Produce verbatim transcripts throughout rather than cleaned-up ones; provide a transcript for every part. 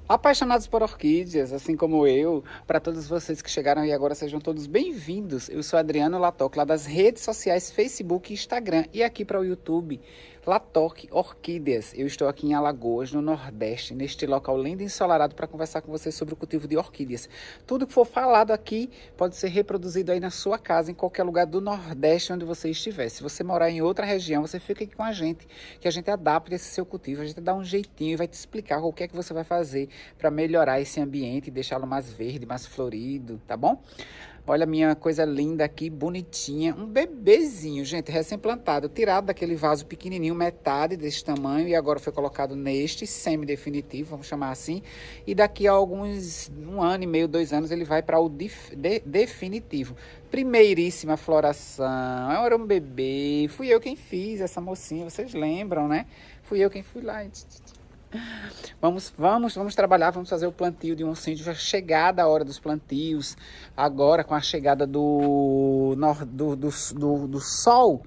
Apaixonados por orquídeas, assim como eu, para todos vocês que chegaram e agora sejam todos bem-vindos. Eu sou Adriano Latoc, lá das redes sociais Facebook e Instagram, e aqui para o YouTube, Latoc Orquídeas. Eu estou aqui em Alagoas, no Nordeste, neste local lindo e ensolarado para conversar com vocês sobre o cultivo de orquídeas. Tudo que for falado aqui pode ser reproduzido aí na sua casa, em qualquer lugar do Nordeste onde você estiver. Se você morar em outra região, você fica aqui com a gente, que a gente adapta esse seu cultivo, a gente dá um jeitinho e vai te explicar o que é que você vai fazer para melhorar esse ambiente e deixá-lo mais verde, mais florido, tá bom? Olha a minha coisa linda aqui, bonitinha, um bebezinho, gente, recém-plantado, tirado daquele vaso pequenininho, metade desse tamanho, e agora foi colocado neste semi-definitivo, vamos chamar assim, e daqui a alguns, um ano e meio, dois anos, ele vai para o def, de, definitivo. Primeiríssima floração, era um bebê, fui eu quem fiz essa mocinha, vocês lembram, né? Fui eu quem fui lá e... Vamos, vamos, vamos trabalhar, vamos fazer o plantio de um sítio. Já chegada a hora dos plantios, agora com a chegada do, do, do, do, do sol.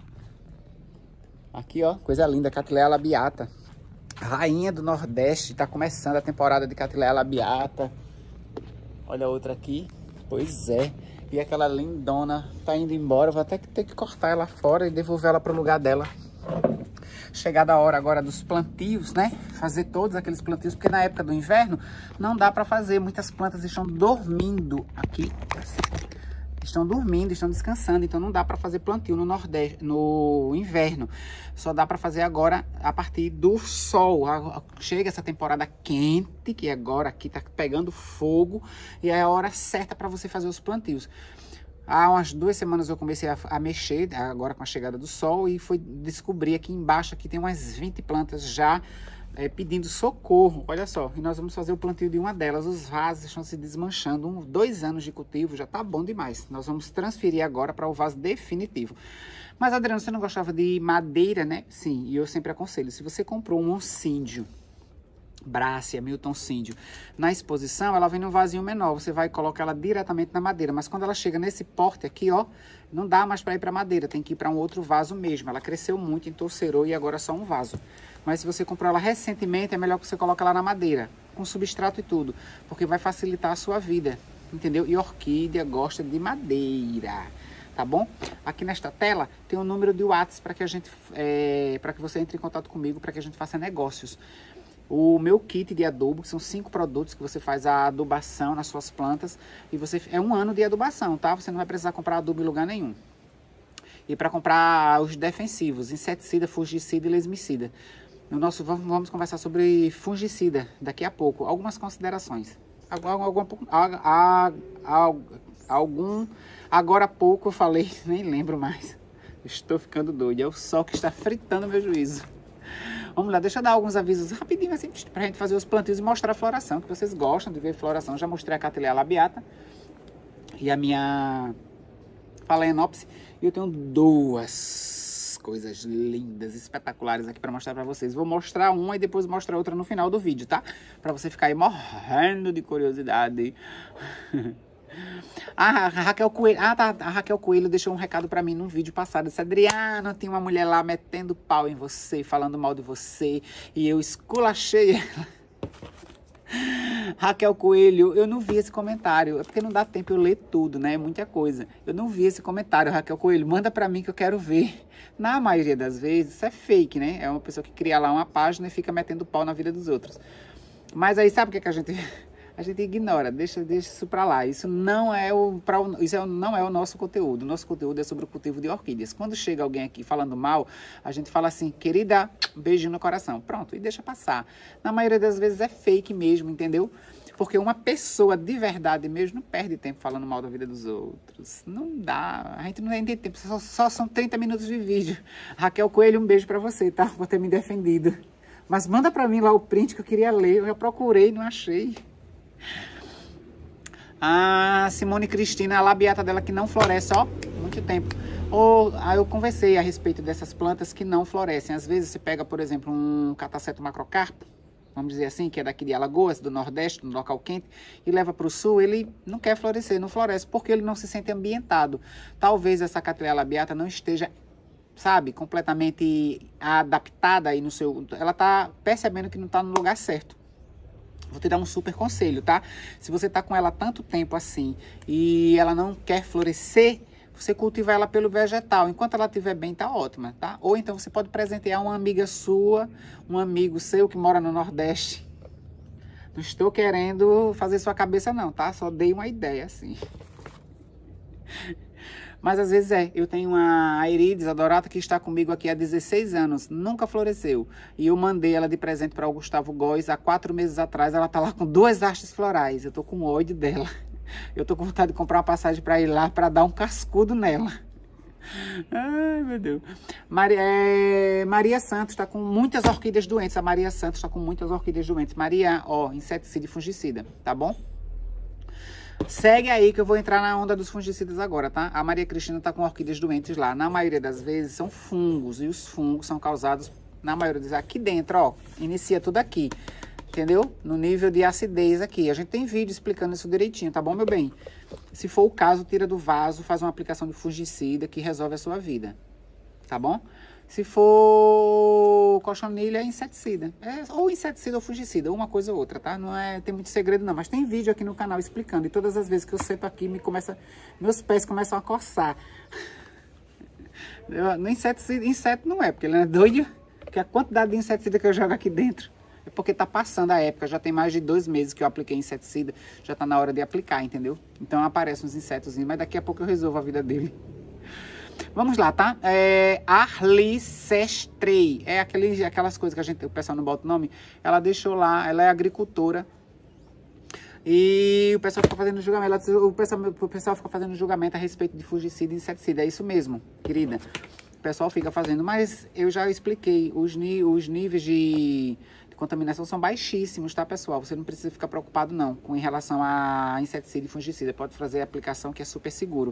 Aqui, ó, coisa linda, Cattleya labiata. Rainha do Nordeste, tá começando a temporada de Cattleya labiata. Olha a outra aqui, pois é. E aquela lindona tá indo embora, vou até ter que cortar ela fora e devolver ela pro lugar dela. Chegada a hora agora dos plantios, né? Fazer todos aqueles plantios, porque na época do inverno não dá para fazer. Muitas plantas estão dormindo aqui. Estão dormindo, estão descansando, então não dá para fazer plantio no Nordeste, no inverno. Só dá para fazer agora a partir do sol. Chega essa temporada quente, que agora aqui tá pegando fogo, e é a hora certa para você fazer os plantios. Há umas duas semanas eu comecei a, a mexer, agora com a chegada do sol, e fui descobrir aqui embaixo, aqui tem umas vinte plantas já é, pedindo socorro. Olha só, e nós vamos fazer o plantio de uma delas. Os vasos estão se desmanchando, um, dois anos de cultivo já tá bom demais. Nós vamos transferir agora para o vaso definitivo. Mas, Adriano, você não gostava de madeira, né? Sim, e eu sempre aconselho, se você comprou um oncíndio, Brácia, Milton Cíndio, na exposição, ela vem num vasinho menor, você vai colocar ela diretamente na madeira, mas quando ela chega nesse porte aqui, ó, não dá mais para ir para madeira, tem que ir para um outro vaso mesmo. Ela cresceu muito, entorcerou e agora é só um vaso. Mas se você comprou ela recentemente, é melhor que você coloque ela na madeira, com substrato e tudo, porque vai facilitar a sua vida, entendeu? E orquídea gosta de madeira, tá bom? Aqui nesta tela tem o número de WhatsApp para que a gente, é, para que você entre em contato comigo, para que a gente faça negócios. O meu kit de adubo, que são cinco produtos que você faz a adubação nas suas plantas. E você é um ano de adubação, tá? Você não vai precisar comprar adubo em lugar nenhum. E para comprar os defensivos, inseticida, fungicida e lesmicida. No nosso, vamos, vamos conversar sobre fungicida daqui a pouco. Algumas considerações. Algum, algum, algum, agora há pouco eu falei, nem lembro mais. Estou ficando doido. É o sol que está fritando meu juízo. Vamos lá, deixa eu dar alguns avisos rapidinho assim, pra gente fazer os plantios e mostrar a floração, que vocês gostam de ver floração. Já mostrei a Cattleya labiata e a minha Phalaenopsis. E eu tenho duas coisas lindas, espetaculares aqui para mostrar para vocês. Vou mostrar uma e depois mostrar outra no final do vídeo, tá? Para você ficar aí morrendo de curiosidade. A Raquel Coelho, ah, tá, a Raquel Coelho deixou um recado pra mim num vídeo passado. Disse: Adriano, tem uma mulher lá metendo pau em você, falando mal de você, e eu esculachei ela. Raquel Coelho, eu não vi esse comentário, é porque não dá tempo eu ler tudo, né? É muita coisa. Eu não vi esse comentário, Raquel Coelho, manda pra mim que eu quero ver. Na maioria das vezes, isso é fake, né? É uma pessoa que cria lá uma página e fica metendo pau na vida dos outros. Mas aí, sabe o que, é que a gente... A gente ignora, deixa, deixa isso pra lá. Isso não é o, pra, isso é, não é o nosso conteúdo. O nosso conteúdo é sobre o cultivo de orquídeas. Quando chega alguém aqui falando mal, a gente fala assim: querida, beijinho no coração. Pronto, e deixa passar. Na maioria das vezes é fake mesmo, entendeu? Porque uma pessoa de verdade mesmo não perde tempo falando mal da vida dos outros. Não dá, a gente não tem tempo. Só, só são trinta minutos de vídeo. Raquel Coelho, um beijo pra você, tá? Por ter me defendido. Mas manda pra mim lá o print que eu queria ler. Eu já procurei, não achei. A Simone Cristina, a labiata dela que não floresce, ó, muito tempo. Ou, aí eu conversei a respeito dessas plantas que não florescem. Às vezes você pega, por exemplo, um Catasetum macrocarpo, vamos dizer assim, que é daqui de Alagoas, do Nordeste, no local quente, e leva para o Sul, ele não quer florescer, não floresce, porque ele não se sente ambientado. Talvez essa Cattleya labiata não esteja, sabe, completamente adaptada aí no seu... Ela tá percebendo que não está no lugar certo. Vou te dar um super conselho, tá? Se você tá com ela há tanto tempo assim e ela não quer florescer, você cultiva ela pelo vegetal. Enquanto ela estiver bem, tá ótima, tá? Ou então você pode presentear uma amiga sua, um amigo seu que mora no Nordeste. Não estou querendo fazer sua cabeça não, tá? Só dei uma ideia, assim. Mas às vezes é. Eu tenho uma Aerides adorata que está comigo aqui há dezesseis anos. Nunca floresceu. E eu mandei ela de presente para o Gustavo Góes há quatro meses atrás. Ela tá lá com duas hastes florais. Eu tô com ódio dela. Eu tô com vontade de comprar uma passagem para ir lá para dar um cascudo nela. Ai, meu Deus. Maria, é, Maria Santos está com muitas orquídeas doentes. A Maria Santos está com muitas orquídeas doentes. Maria, ó, inseticida e fungicida, tá bom? Segue aí que eu vou entrar na onda dos fungicidas agora, tá? A Maria Cristina tá com orquídeas doentes lá. Na maioria das vezes são fungos. E os fungos são causados, na maioria das vezes, aqui dentro, ó. Inicia tudo aqui. Entendeu? No nível de acidez aqui. A gente tem vídeo explicando isso direitinho, tá bom, meu bem? Se for o caso, tira do vaso, faz uma aplicação de fungicida que resolve a sua vida. Tá bom? Se for cochonilha, é inseticida. É, ou inseticida ou fungicida, uma coisa ou outra, tá? Não é, tem muito segredo não, mas tem vídeo aqui no canal explicando. E todas as vezes que eu sento aqui, me começa, meus pés começam a coçar. Eu, no inseticida, inseto não é, porque ele não é doido. Porque a quantidade de inseticida que eu jogo aqui dentro é porque tá passando a época. Já tem mais de dois meses que eu apliquei inseticida. Já tá na hora de aplicar, entendeu? Então aparecem uns insetos, mas daqui a pouco eu resolvo a vida dele. Vamos lá, tá? É Arlicestrei. É aquele, aquelas coisas que a gente, o pessoal não bota o nome. Ela deixou lá, ela é agricultora. E o pessoal fica fazendo julgamento. Ela, o, pessoal, o pessoal fica fazendo julgamento a respeito de fungicida e inseticida. É isso mesmo, querida. O pessoal fica fazendo, mas eu já expliquei. Os, os níveis de, de contaminação são baixíssimos, tá, pessoal? Você não precisa ficar preocupado, não, com em relação a inseticida e fungicida. Pode fazer a aplicação que é super seguro.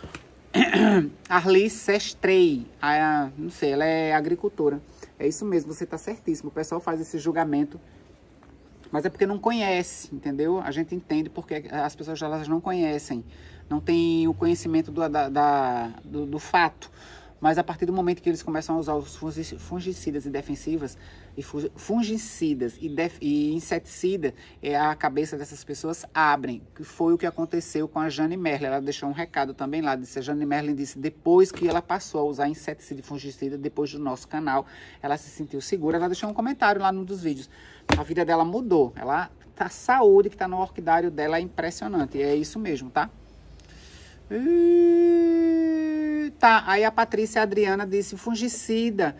Arlicestrei, a, não sei, ela é agricultora. É isso mesmo, você tá certíssimo. O pessoal faz esse julgamento, mas é porque não conhece, entendeu? A gente entende porque as pessoas elas não conhecem, não tem o conhecimento do, da, da, do, do fato. Mas a partir do momento que eles começam a usar os fungicidas e defensivas, e fungicidas e, def, e inseticida, é, a cabeça dessas pessoas abrem. Que foi o que aconteceu com a Jane Merlin. Ela deixou um recado também lá. Disse, a Jane Merlin disse, depois que ela passou a usar inseticida e fungicida, depois do nosso canal, ela se sentiu segura. Ela deixou um comentário lá num dos vídeos. A vida dela mudou. Ela, a saúde que está no orquidário dela é impressionante. E é isso mesmo, tá? E... Tá, aí a Patrícia Adriana disse fungicida.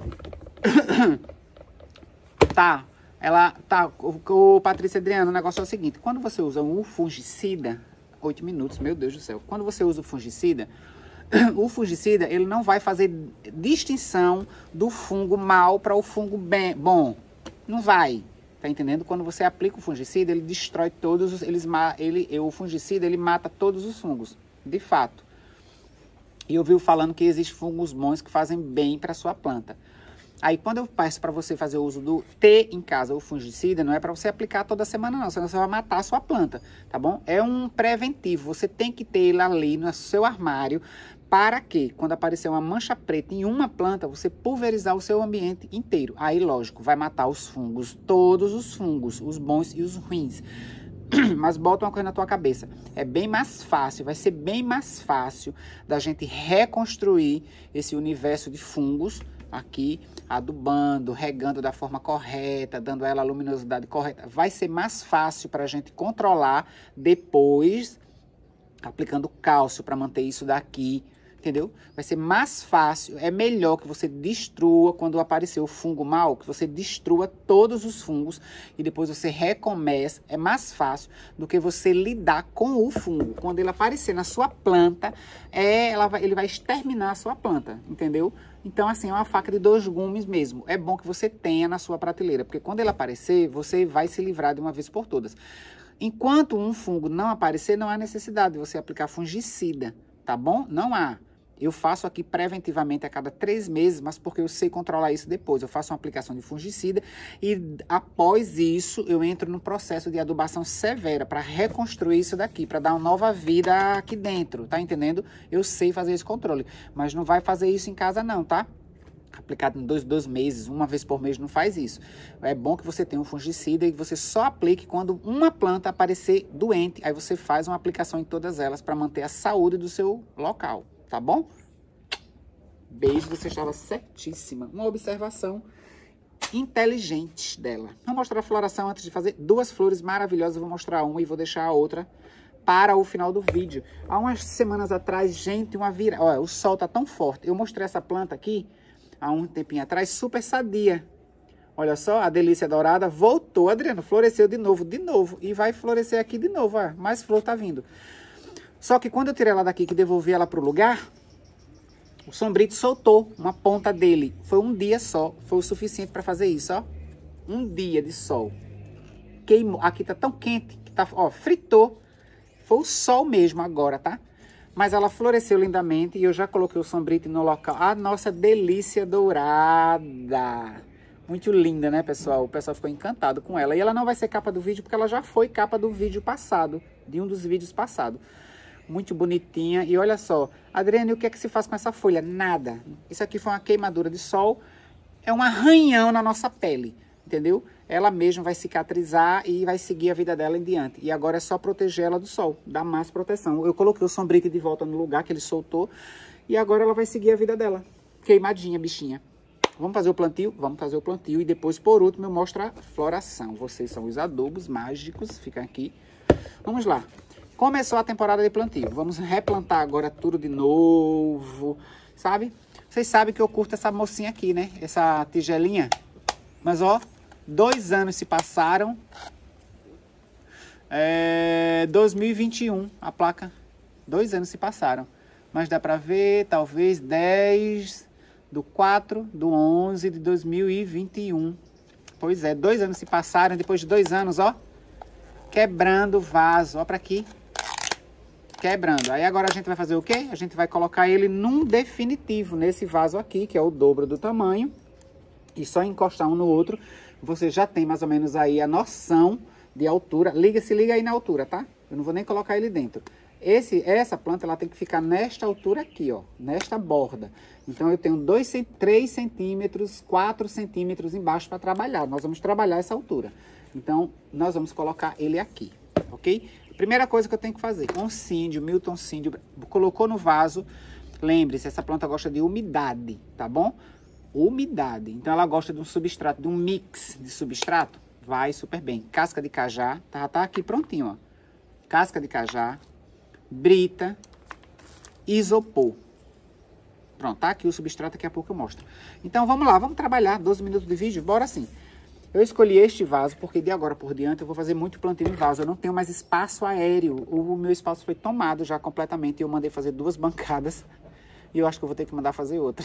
Tá, ela tá, o, o Patrícia Adriana, o negócio é o seguinte, quando você usa um fungicida, oito minutos, meu Deus do céu, quando você usa o fungicida, o fungicida, ele não vai fazer distinção do fungo mal para o fungo bem, bom, não vai, tá entendendo? Quando você aplica o fungicida, ele destrói todos os, eles, ele, o fungicida, ele mata todos os fungos, de fato. E eu vi falando que existem fungos bons que fazem bem para sua planta. Aí, quando eu peço para você fazer o uso do T em casa, o fungicida, não é para você aplicar toda semana, não. Senão você vai matar a sua planta, tá bom? É um preventivo. Você tem que ter ele ali no seu armário para que, quando aparecer uma mancha preta em uma planta, você pulverizar o seu ambiente inteiro. Aí, lógico, vai matar os fungos, todos os fungos, os bons e os ruins. Mas bota uma coisa na tua cabeça, é bem mais fácil, vai ser bem mais fácil da gente reconstruir esse universo de fungos aqui, adubando, regando da forma correta, dando a ela a luminosidade correta. Vai ser mais fácil para a gente controlar depois, aplicando cálcio para manter isso daqui, entendeu? Vai ser mais fácil, é melhor que você destrua quando aparecer o fungo mal, que você destrua todos os fungos e depois você recomeça. É mais fácil do que você lidar com o fungo. Quando ele aparecer na sua planta, é, ela vai, ele vai exterminar a sua planta, entendeu? Então, assim, é uma faca de dois gumes mesmo. É bom que você tenha na sua prateleira, porque quando ele aparecer, você vai se livrar de uma vez por todas. Enquanto um fungo não aparecer, não há necessidade de você aplicar fungicida, tá bom? Não há. Eu faço aqui preventivamente a cada três meses, mas porque eu sei controlar isso depois. Eu faço uma aplicação de fungicida e após isso eu entro no processo de adubação severa para reconstruir isso daqui, para dar uma nova vida aqui dentro, tá entendendo? Eu sei fazer esse controle, mas não vai fazer isso em casa não, tá? aplicado em dois, dois meses, uma vez por mês, não faz isso. É bom que você tenha um fungicida e você só aplique quando uma planta aparecer doente. Aí você faz uma aplicação em todas elas para manter a saúde do seu local, tá bom? Beijo, você estava certíssima. Uma observação inteligente dela. Vou mostrar a floração antes de fazer duas flores maravilhosas. Eu vou mostrar uma e vou deixar a outra para o final do vídeo. Há umas semanas atrás, gente, uma vira... Olha, o sol tá tão forte. Eu mostrei essa planta aqui, há um tempinho atrás, super sadia. Olha só, a delícia dourada voltou, Adriano, floresceu de novo, de novo. E vai florescer aqui de novo, ó. Mais flor tá vindo. Só que quando eu tirei ela daqui, que devolvi ela pro lugar, o sombrito soltou uma ponta dele. Foi um dia só, foi o suficiente para fazer isso, ó. Um dia de sol. Queimou, aqui tá tão quente, que tá, ó, fritou. Foi o sol mesmo agora, tá? Mas ela floresceu lindamente e eu já coloquei o sombrito no local. A nossa delícia dourada. Muito linda, né, pessoal? O pessoal ficou encantado com ela. E ela não vai ser capa do vídeo porque ela já foi capa do vídeo passado. De um dos vídeos passados. Muito bonitinha. E olha só. Adriane, o que é que se faz com essa folha? Nada. Isso aqui foi uma queimadura de sol. É um arranhão na nossa pele. Entendeu? Ela mesma vai cicatrizar e vai seguir a vida dela em diante. E agora é só proteger ela do sol, dar mais proteção. Eu coloquei o sombrito de volta no lugar que ele soltou. E agora ela vai seguir a vida dela. Queimadinha, bichinha. Vamos fazer o plantio? Vamos fazer o plantio. E depois, por último, eu mostro a floração. Vocês são os adubos mágicos. Fica aqui. Vamos lá. Começou a temporada de plantio. Vamos replantar agora tudo de novo. Sabe? Vocês sabem que eu curto essa mocinha aqui, né? Essa tigelinha. Mas, ó... Dois anos se passaram. É, dois mil e vinte e um, a placa. Dois anos se passaram. Mas dá pra ver, talvez, dez do quatro do onze de dois mil e vinte e um. Pois é, dois anos se passaram. Depois de dois anos, ó. Quebrando o vaso. Ó pra aqui. Quebrando. Aí agora a gente vai fazer o quê? A gente vai colocar ele num definitivo. Nesse vaso aqui, que é o dobro do tamanho. E só encostar um no outro. Você já tem mais ou menos aí a noção de altura. Liga, se liga aí na altura, tá? Eu não vou nem colocar ele dentro. Esse, essa planta, ela tem que ficar nesta altura aqui, ó. Nesta borda. Então, eu tenho dois, três centímetros, quatro centímetros embaixo para trabalhar. Nós vamos trabalhar essa altura. Então, nós vamos colocar ele aqui, ok? Primeira coisa que eu tenho que fazer. Oncíndio, Milton Cíndio, colocou no vaso. Lembre-se, essa planta gosta de umidade, tá bom? Umidade. Então, ela gosta de um substrato, de um mix de substrato. Vai super bem. Casca de cajá. Tá, tá aqui prontinho, ó. Casca de cajá. Brita. Isopor. Pronto, tá aqui o substrato. Daqui a pouco eu mostro. Então, vamos lá. Vamos trabalhar. doze minutos de vídeo. Bora sim. Eu escolhi este vaso porque de agora por diante eu vou fazer muito plantio em vaso. Eu não tenho mais espaço aéreo. O meu espaço foi tomado já completamente. E eu mandei fazer duas bancadas. E eu acho que eu vou ter que mandar fazer outra.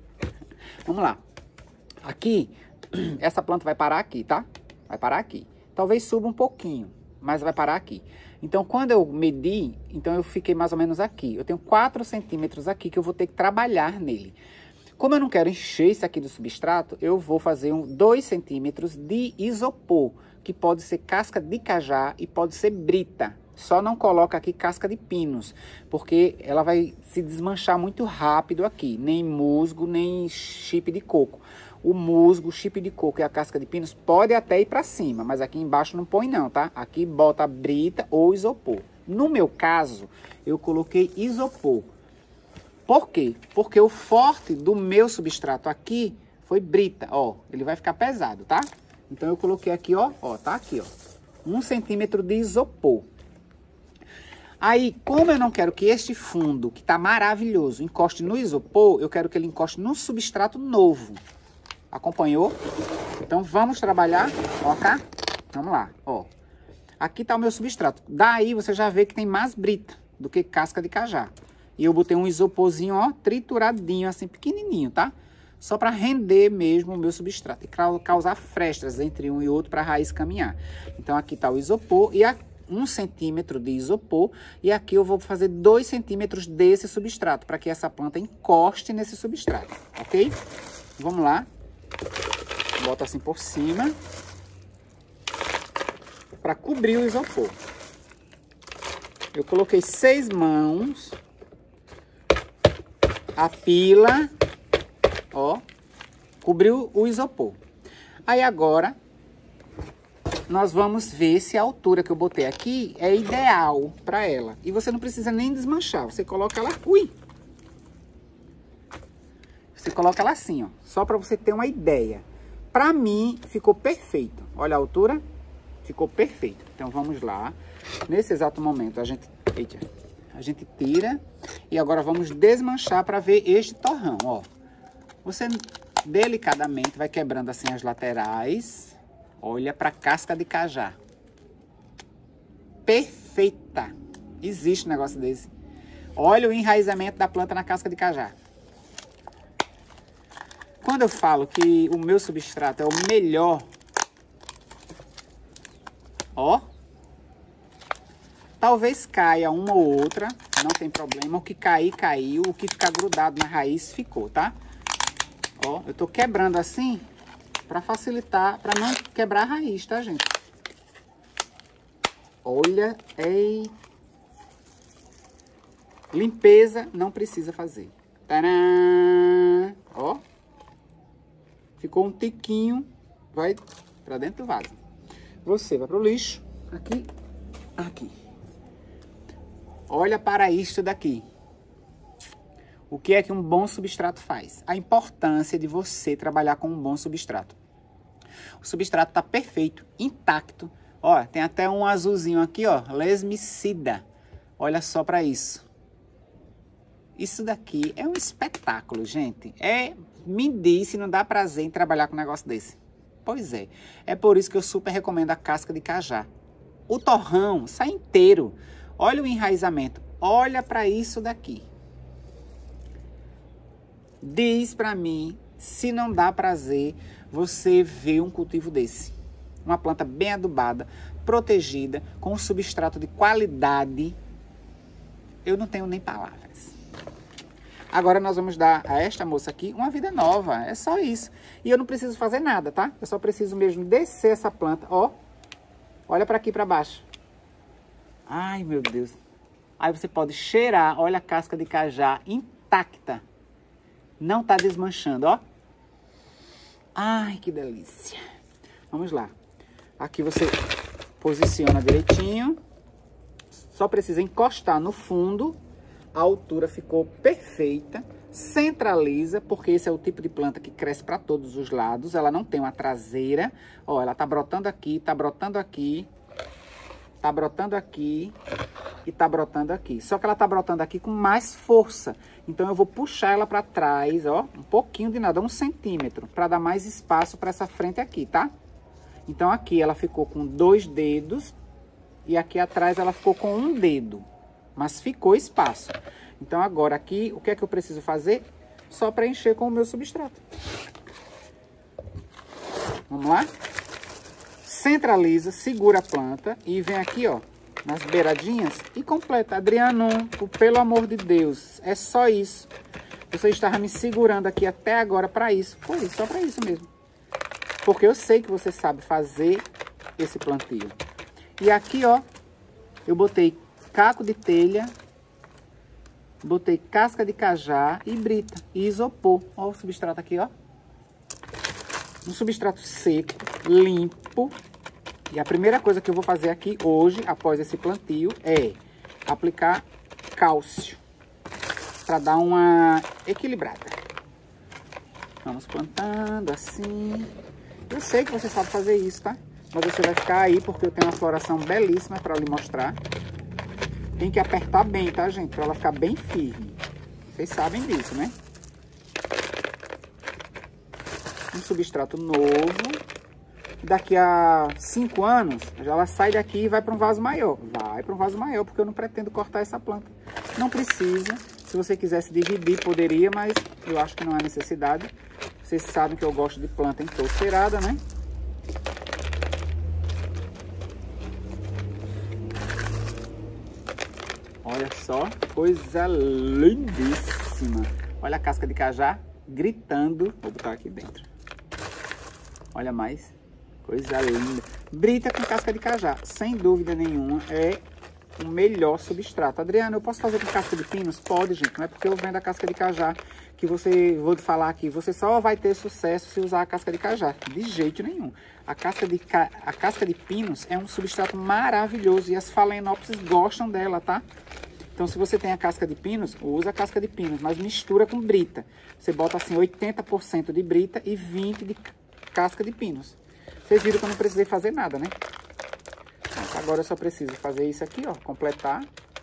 Vamos lá. Aqui, essa planta vai parar aqui, tá? Vai parar aqui. Talvez suba um pouquinho, mas vai parar aqui. Então, quando eu medi, então eu fiquei mais ou menos aqui. Eu tenho quatro centímetros aqui que eu vou ter que trabalhar nele. Como eu não quero encher isso aqui do substrato, eu vou fazer um dois centímetros de isopor, que pode ser casca de cajá e pode ser brita. Só não coloca aqui casca de pinos, porque ela vai se desmanchar muito rápido aqui. Nem musgo, nem chip de coco. O musgo, o chip de coco e a casca de pinos pode até ir para cima, mas aqui embaixo não põe não, tá? Aqui bota brita ou isopor. No meu caso, eu coloquei isopor. Por quê? Porque o forte do meu substrato aqui foi brita, ó. Ele vai ficar pesado, tá? Então eu coloquei aqui, ó, ó, tá aqui, ó. Um centímetro de isopor. Aí, como eu não quero que este fundo, que tá maravilhoso, encoste no isopor, eu quero que ele encoste num substrato novo. Acompanhou? Então, vamos trabalhar, ó, cá. Vamos lá, ó. Aqui tá o meu substrato. Daí, você já vê que tem mais brita do que casca de cajá. E eu botei um isoporzinho, ó, trituradinho, assim, pequenininho, tá? Só para render mesmo o meu substrato e causar frestas entre um e outro para a raiz caminhar. Então, aqui tá o isopor e aqui um centímetro de isopor, e aqui eu vou fazer dois centímetros desse substrato, para que essa planta encoste nesse substrato, ok? Vamos lá. Bota assim por cima, para cobrir o isopor. Eu coloquei seis mãos, a pila, ó, Cobriu o isopor. Aí agora, nós vamos ver se a altura que eu botei aqui é ideal para ela. E você não precisa nem desmanchar. Você coloca ela... Ui! Você coloca ela assim, ó. Só para você ter uma ideia. Para mim, ficou perfeito. Olha a altura. Ficou perfeito. Então, vamos lá. Nesse exato momento, a gente... Eita, a gente tira. E agora vamos desmanchar para ver este torrão, ó. Você, delicadamente, vai quebrando assim as laterais. Olha para a casca de cajá. Perfeita. Existe um negócio desse. Olha o enraizamento da planta na casca de cajá. Quando eu falo que o meu substrato é o melhor, ó, talvez caia uma ou outra, não tem problema. O que cair, caiu. O que ficar grudado na raiz, ficou, tá? Ó, eu tô quebrando assim para facilitar, para não quebrar a raiz, tá, gente? Olha, ei. Limpeza não precisa fazer. Tcharam! Ó. Ficou um tiquinho, vai para dentro do vaso. Você vai pro lixo, aqui, aqui. Olha para isto daqui. O que é que um bom substrato faz? A importância de você trabalhar com um bom substrato. O substrato tá perfeito, intacto. Ó, tem até um azulzinho aqui, ó, lesmicida. Olha só para isso. Isso daqui é um espetáculo, gente. É, me diz se não dá prazer em trabalhar com um negócio desse. Pois é. É por isso que eu super recomendo a casca de cajá. O torrão sai inteiro. Olha o enraizamento. Olha para isso daqui. Diz para mim se não dá prazer você ver um cultivo desse. Uma planta bem adubada, protegida, com um substrato de qualidade. Eu não tenho nem palavras. Agora nós vamos dar a esta moça aqui uma vida nova. É só isso. E eu não preciso fazer nada, tá? Eu só preciso mesmo descer essa planta. Ó. Olha para aqui para baixo. Ai, meu Deus. Aí você pode cheirar. Olha a casca de cajá intacta. Não tá desmanchando, ó. Ai, que delícia. Vamos lá. Aqui você posiciona direitinho. Só precisa encostar no fundo. A altura ficou perfeita. Centraliza, porque esse é o tipo de planta que cresce para todos os lados. Ela não tem uma traseira. Ó, ela tá brotando aqui, tá brotando aqui. Tá brotando aqui e tá brotando aqui. Só que ela tá brotando aqui com mais força. Então eu vou puxar ela para trás, ó, um pouquinho de nada, um centímetro, para dar mais espaço para essa frente aqui, tá? Então aqui ela ficou com dois dedos e aqui atrás ela ficou com um dedo, mas ficou espaço. Então agora aqui, o que é que eu preciso fazer? Só preencher com o meu substrato. Vamos lá? Centraliza, segura a planta e vem aqui, ó, nas beiradinhas e completa. Adriano, pelo amor de Deus, é só isso. Você estava me segurando aqui até agora para isso. Foi só para isso mesmo. Porque eu sei que você sabe fazer esse plantio. E aqui, ó, eu botei caco de telha, botei casca de cajá e brita e isopor. Ó o substrato aqui, ó. Um substrato seco, limpo. E a primeira coisa que eu vou fazer aqui hoje, após esse plantio, é aplicar cálcio. Para dar uma equilibrada. Vamos plantando assim. Eu sei que você sabe fazer isso, tá? Mas você vai ficar aí porque eu tenho uma floração belíssima para lhe mostrar. Tem que apertar bem, tá, gente? Para ela ficar bem firme. Vocês sabem disso, né? Um substrato novo. Daqui a cinco anos, já ela sai daqui e vai para um vaso maior. Vai para um vaso maior, porque eu não pretendo cortar essa planta. Não precisa. Se você quisesse dividir, poderia, mas eu acho que não há necessidade. Vocês sabem que eu gosto de planta encrospeirada, né? Olha só, coisa lindíssima. Olha a casca de cajá gritando. Vou botar aqui dentro. Olha mais. Coisa linda. Brita com casca de cajá. Sem dúvida nenhuma, é o melhor substrato. Adriana, eu posso fazer com casca de pinos? Pode, gente. Não é porque eu vendo a casca de cajá que você, vou te falar aqui, você só vai ter sucesso se usar a casca de cajá. De jeito nenhum. A casca de, ca... a casca de pinos é um substrato maravilhoso e as phalaenopsis gostam dela, tá? Então, se você tem a casca de pinos, usa a casca de pinos, mas mistura com brita. Você bota assim oitenta por cento de brita e vinte por cento de casca de pinos. Vocês viram que eu não precisei fazer nada, né? Agora eu só preciso fazer isso aqui, ó, completar.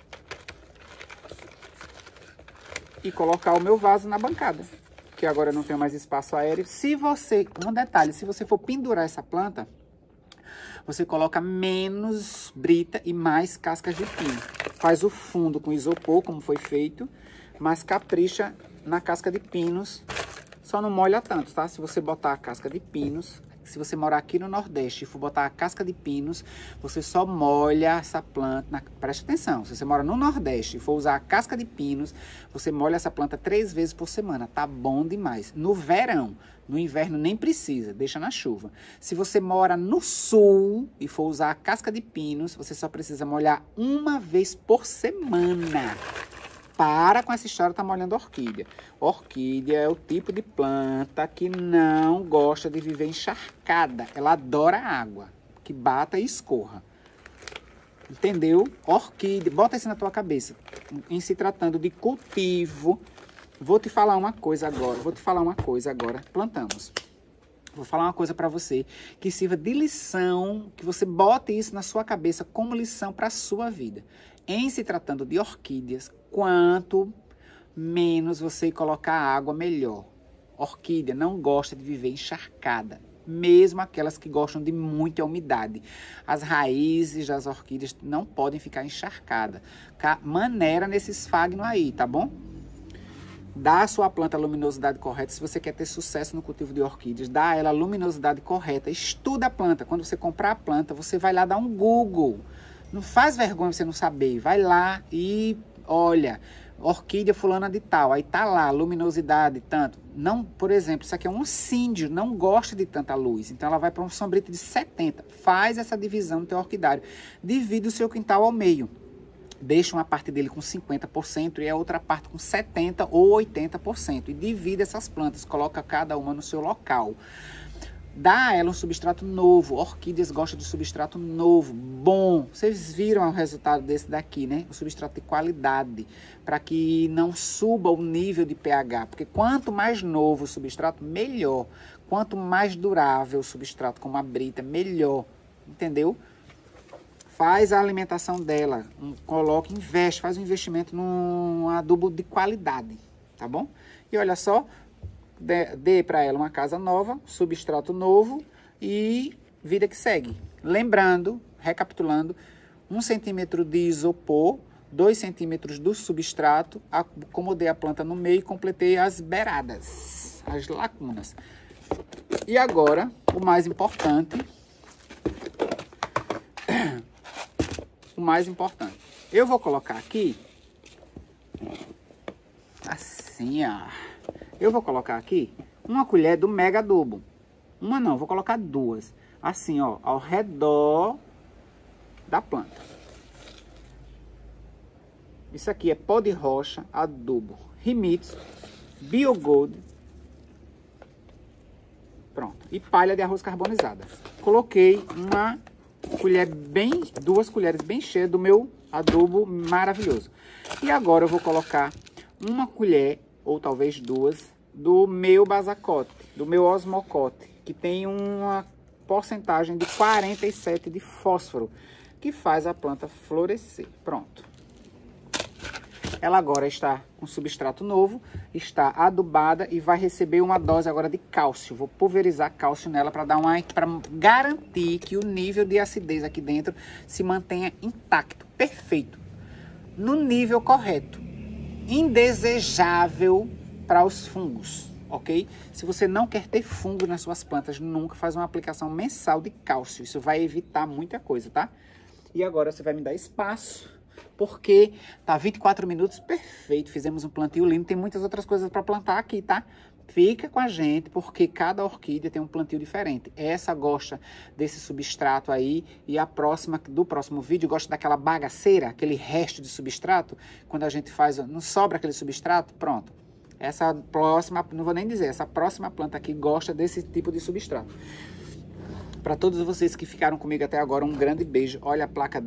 E colocar o meu vaso na bancada, que agora eu não tenho mais espaço aéreo. Se você, um detalhe, se você for pendurar essa planta, você coloca menos brita e mais cascas de pino. Faz o fundo com isopor, como foi feito, mas capricha na casca de pinos. Só não molha tanto, tá? Se você botar a casca de pinos, se você morar aqui no Nordeste e for botar a casca de pinos, você só molha essa planta. Na... Preste atenção, se você mora no Nordeste e for usar a casca de pinos, você molha essa planta três vezes por semana. Tá bom demais. No verão, no inverno nem precisa, deixa na chuva. Se você mora no Sul e for usar a casca de pinos, você só precisa molhar uma vez por semana. Para com essa história de tá molhando orquídea. Orquídea é o tipo de planta que não gosta de viver encharcada. Ela adora água, que bata e escorra. Entendeu? Orquídea, bota isso na tua cabeça. Em se tratando de cultivo, vou te falar uma coisa agora. Vou te falar uma coisa agora. Plantamos. Vou falar uma coisa para você que sirva de lição, que você bote isso na sua cabeça como lição para a sua vida. Em se tratando de orquídeas, quanto menos você colocar água, melhor. Orquídea não gosta de viver encharcada, mesmo aquelas que gostam de muita umidade. As raízes das orquídeas não podem ficar encharcadas. Maneira nesse esfagno aí, tá bom? Dá a sua planta a luminosidade correta. Se você quer ter sucesso no cultivo de orquídeas, dá a ela a luminosidade correta. Estuda a planta. Quando você comprar a planta, você vai lá dar um Google. Não faz vergonha você não saber. Vai lá e olha, orquídea fulana de tal. Aí tá lá, luminosidade, tanto. Não, por exemplo, isso aqui é um síndio, não gosta de tanta luz. Então ela vai para um sombrito de setenta. Faz essa divisão no teu orquidário. Divide o seu quintal ao meio. Deixa uma parte dele com cinquenta por cento e a outra parte com setenta por cento ou oitenta por cento. E divide essas plantas, coloca cada uma no seu local. Dá a ela um substrato novo. Orquídeas gostam de substrato novo, bom. Vocês viram o resultado desse daqui, né? O substrato de qualidade, para que não suba o nível de pH. Porque quanto mais novo o substrato, melhor. Quanto mais durável o substrato, como a brita, melhor. Entendeu? Faz a alimentação dela. Um, coloca, investe, faz um investimento num adubo de qualidade. Tá bom? E olha só. Dê, dê para ela uma casa nova, substrato novo e vida que segue. Lembrando, recapitulando, um centímetro de isopor, dois centímetros do substrato, acomodei a planta no meio e completei as beiradas, as lacunas. E agora, o mais importante, o mais importante, eu vou colocar aqui, assim, ó. Eu vou colocar aqui uma colher do mega adubo. Uma não, vou colocar duas. Assim, ó, ao redor da planta. Isso aqui é pó de rocha, adubo, Rimitsu, Biogold. Pronto. E palha de arroz carbonizada. Coloquei uma colher bem, duas colheres bem cheias do meu adubo maravilhoso. E agora eu vou colocar uma colher ou talvez duas, do meu basacote, do meu osmocote, que tem uma porcentagem de quarenta e sete de fósforo, que faz a planta florescer. Pronto. Ela agora está com substrato novo, está adubada e vai receber uma dose agora de cálcio. Vou pulverizar cálcio nela para dar uma, para garantir que o nível de acidez aqui dentro se mantenha intacto, perfeito, no nível correto. Indesejável para os fungos, ok? Se você não quer ter fungo nas suas plantas, nunca faz uma aplicação mensal de cálcio. Isso vai evitar muita coisa, tá? E agora você vai me dar espaço, porque tá vinte e quatro minutos, perfeito. Fizemos um plantio lindo, tem muitas outras coisas para plantar aqui, tá? Fica com a gente, porque cada orquídea tem um plantio diferente. Essa gosta desse substrato aí, e a próxima, do próximo vídeo, gosta daquela bagaceira, aquele resto de substrato. Quando a gente faz, não sobra aquele substrato, pronto. Essa próxima, não vou nem dizer, essa próxima planta aqui gosta desse tipo de substrato. Para todos vocês que ficaram comigo até agora, um grande beijo. Olha a placa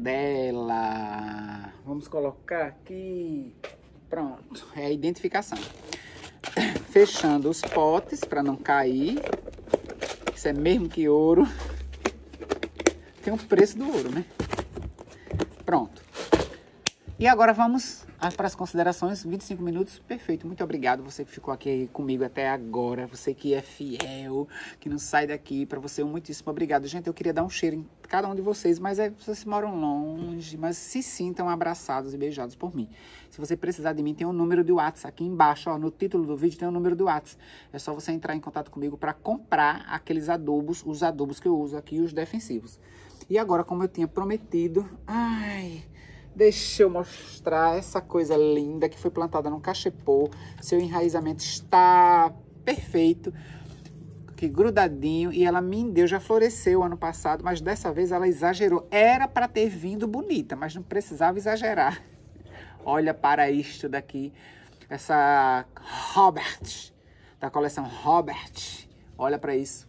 dela. Vamos colocar aqui. Pronto, é a identificação. Fechando os potes para não cair. Isso é mesmo que ouro. Tem o preço do ouro, né? Pronto. E agora vamos para as considerações. vinte e cinco minutos, perfeito. Muito obrigado você que ficou aqui comigo até agora. Você que é fiel, que não sai daqui. Para você, um muitíssimo obrigado. Gente, eu queria dar um cheiro em cada um de vocês, mas é, vocês moram longe, mas se sintam abraçados e beijados por mim. Se você precisar de mim, tem um número de WhatsApp aqui embaixo, ó, no título do vídeo tem um número de WhatsApp. É só você entrar em contato comigo para comprar aqueles adubos, os adubos que eu uso aqui, os defensivos. E agora, como eu tinha prometido, ai... deixa eu mostrar essa coisa linda que foi plantada no cachepô. Seu enraizamento está perfeito, que grudadinho. E ela me deu, já floresceu ano passado, mas dessa vez ela exagerou. Era para ter vindo bonita, mas não precisava exagerar. Olha para isto daqui, essa Robert, da coleção Robert. Olha para isso.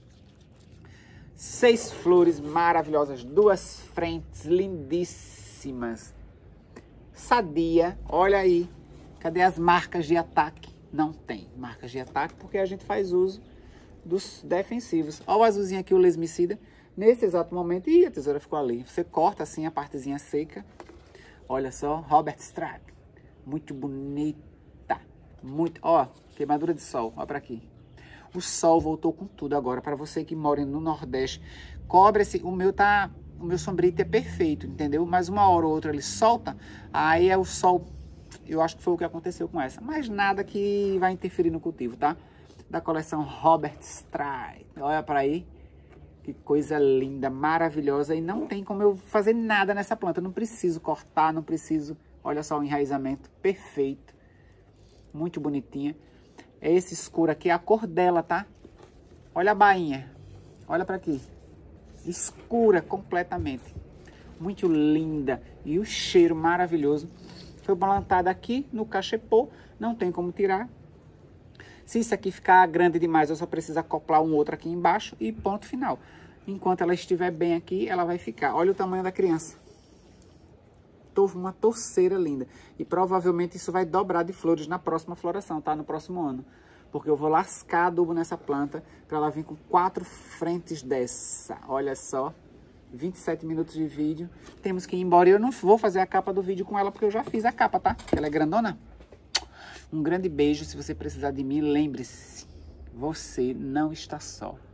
Seis flores maravilhosas, duas frentes lindíssimas. Sadia, olha aí, cadê as marcas de ataque? Não tem marcas de ataque porque a gente faz uso dos defensivos. Olha o azulzinho aqui, o lesmicida, nesse exato momento, ih, a tesoura ficou ali. Você corta assim a partezinha seca, olha só, Robert Strike, muito bonita, muito, ó, queimadura de sol, ó pra aqui. O sol voltou com tudo agora, para você que mora no Nordeste, cobre esse, o meu tá... O meu sombrite é perfeito, entendeu? Mas uma hora ou outra ele solta, aí é o sol. Eu acho que foi o que aconteceu com essa. Mas nada que vai interferir no cultivo, tá? Da coleção Robert Strike. Olha para aí. Que coisa linda, maravilhosa. E não tem como eu fazer nada nessa planta. Não preciso cortar, não preciso... Olha só o enraizamento perfeito. Muito bonitinha. É esse escuro aqui, é a cor dela, tá? Olha a bainha. Olha para aqui. Escura completamente, muito linda, e o cheiro maravilhoso. Foi plantada aqui no cachepô, não tem como tirar. Se isso aqui ficar grande demais, eu só preciso acoplar um outro aqui embaixo e ponto final. Enquanto ela estiver bem aqui, ela vai ficar. Olha o tamanho da criança, uma torceira linda, e provavelmente isso vai dobrar de flores na próxima floração, tá? No próximo ano. Porque eu vou lascar adubo nessa planta para ela vir com quatro frentes dessa. Olha só, vinte e sete minutos de vídeo. Temos que ir embora. Eu não vou fazer a capa do vídeo com ela porque eu já fiz a capa, tá? Ela é grandona. Um grande beijo. Se você precisar de mim, lembre-se, você não está só.